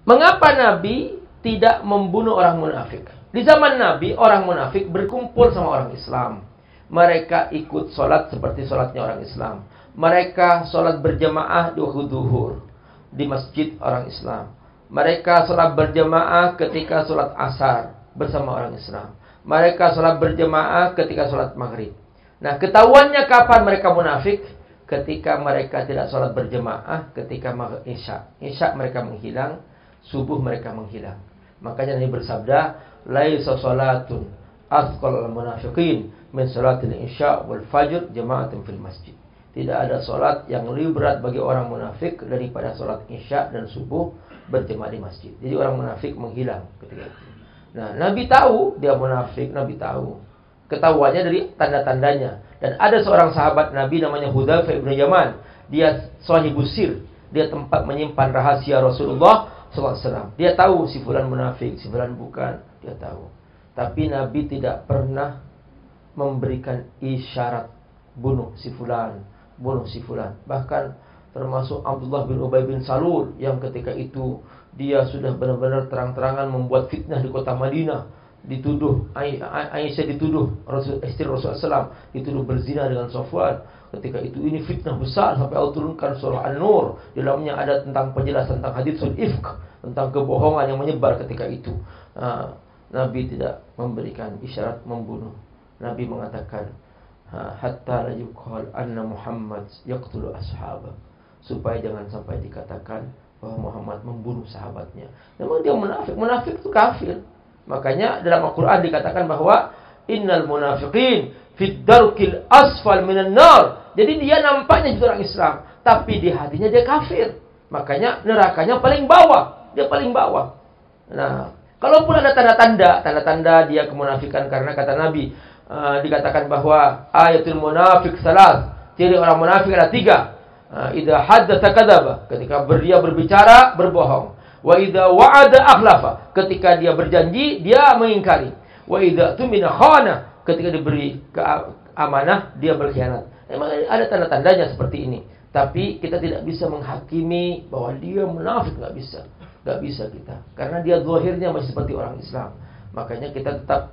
Mengapa Nabi tidak membunuh orang munafik? Di zaman Nabi, orang munafik berkumpul sama orang Islam. Mereka ikut sholat seperti sholatnya orang Islam. Mereka sholat berjamaah di waktu zuhur di masjid orang Islam. Mereka sholat berjamaah ketika sholat asar bersama orang Islam. Mereka sholat berjamaah ketika sholat maghrib. Nah, ketahuannya kapan mereka munafik? Ketika mereka tidak sholat berjamaah ketika isya. Isya mereka menghilang, subuh mereka menghilang. Makanya Nabi bersabda, laisa sholatun asqal al-munafiqin min sholatil isya wal fajr jama'atun fil masjid. Tidak ada sholat yang lebih berat bagi orang munafik daripada sholat isya dan subuh berjamaah di masjid. Jadi orang munafik menghilang ketika itu. Nah, Nabi tahu dia munafik, Nabi tahu. Ketahuannya dari tanda-tandanya. Dan ada seorang sahabat Nabi namanya Hudzaifah ibn Yaman. Dia sahibus sir. Dia tempat menyimpan rahasia Rasulullah SAW. Dia tahu si fulan munafik, si fulan bukan. Dia tahu. Tapi Nabi tidak pernah memberikan isyarat bunuh si fulan, bunuh si fulan. Bahkan termasuk Abdullah bin Ubay bin Salul yang ketika itu dia sudah benar-benar terang-terangan membuat fitnah di kota Madinah. Dituduh Aisyah, dituduh istri Rasulullah SAW, dituduh berzina dengan Safwan. Ketika itu ini fitnah besar sampai Allah turunkan surah An-Nur. Di dalamnya ada tentang penjelasan tentang haditsul ifk, tentang kebohongan yang menyebar ketika itu. Nabi tidak memberikan isyarat membunuh. Nabi mengatakan hatta la yuqal anna Muhammad yaqtulu ashabah, supaya jangan sampai dikatakan bahwa Muhammad membunuh sahabatnya. Memang dia munafik. Munafik itu kafir. Makanya dalam Al-Quran dikatakan bahwa innal munafiqin fid darkil asfal minan nar. Jadi dia nampaknya jadi orang Islam, tapi di hatinya dia kafir. Makanya nerakanya paling bawah. Dia paling bawah. Nah, kalaupun ada tanda-tanda dia kemunafikan, karena kata Nabi dikatakan bahwa ayatul munafik salas. Ciri orang munafik ada 3. Idza haddatsa kadzaba. Ketika dia berbicara berbohong. Wa idza wa'ada akhlafa, ketika dia berjanji dia mengingkari. Wa idza tumina khana, ketika diberi amanah dia berkhianat. Memang ada tanda-tandanya seperti ini. Tapi kita tidak bisa menghakimi bahwa dia munafik, enggak bisa kita. Karena dia zahirnya masih seperti orang Islam. Makanya kita tetap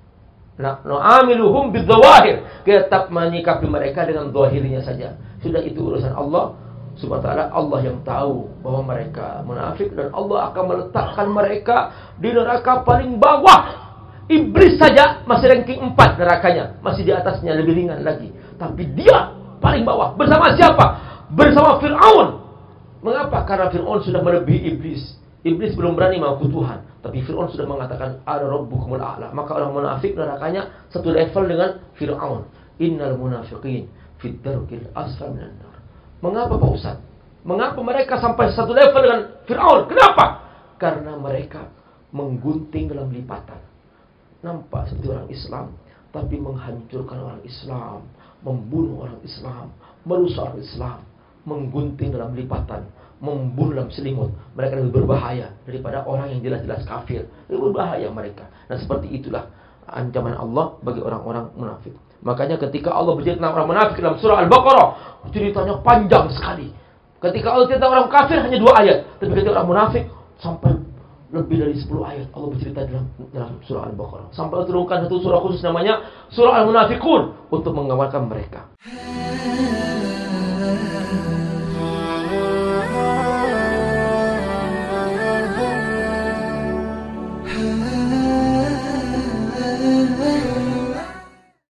nu'amiluhum bidzawahir. Kita tetap menyikapi mereka dengan zahirnya saja. Sudah itu urusan Allah Subhanahu wa ta'ala. Allah yang tahu bahwa mereka munafik, dan Allah akan meletakkan mereka di neraka paling bawah. Iblis saja masih ranking 4 nerakanya, masih di atasnya, lebih ringan lagi. Tapi dia paling bawah. Bersama siapa? Bersama Fir'aun. Mengapa? Karena Fir'aun sudah melebihi Iblis. Iblis belum berani mengaku Tuhan, tapi Fir'aun sudah mengatakan ada rabbukumul a'la. Maka orang munafik nerakanya satu level dengan Fir'aun. Innal munafiqin fid darkil asfal minan nar. Mengapa Pak Ustaz? Mengapa mereka sampai satu level dengan Fir'aun? Kenapa? Karena mereka menggunting dalam lipatan. Nampak seperti orang Islam, tapi menghancurkan orang Islam, membunuh orang Islam, merusak orang Islam, menggunting dalam lipatan, membunuh dalam selimut. Mereka lebih berbahaya daripada orang yang jelas-jelas kafir. Lebih berbahaya mereka. Nah, seperti itulah ancaman Allah bagi orang-orang munafik. Makanya ketika Allah bercerita tentang orang munafik dalam surah Al-Baqarah, ceritanya panjang sekali. Ketika Allah cerita orang kafir hanya 2 ayat, tapi ketika orang munafik sampai lebih dari 10 ayat Allah bercerita dalam surah Al-Baqarah. Sampai Allah turunkan satu surah khusus namanya surah Al-Munafiqun untuk menggambarkan mereka.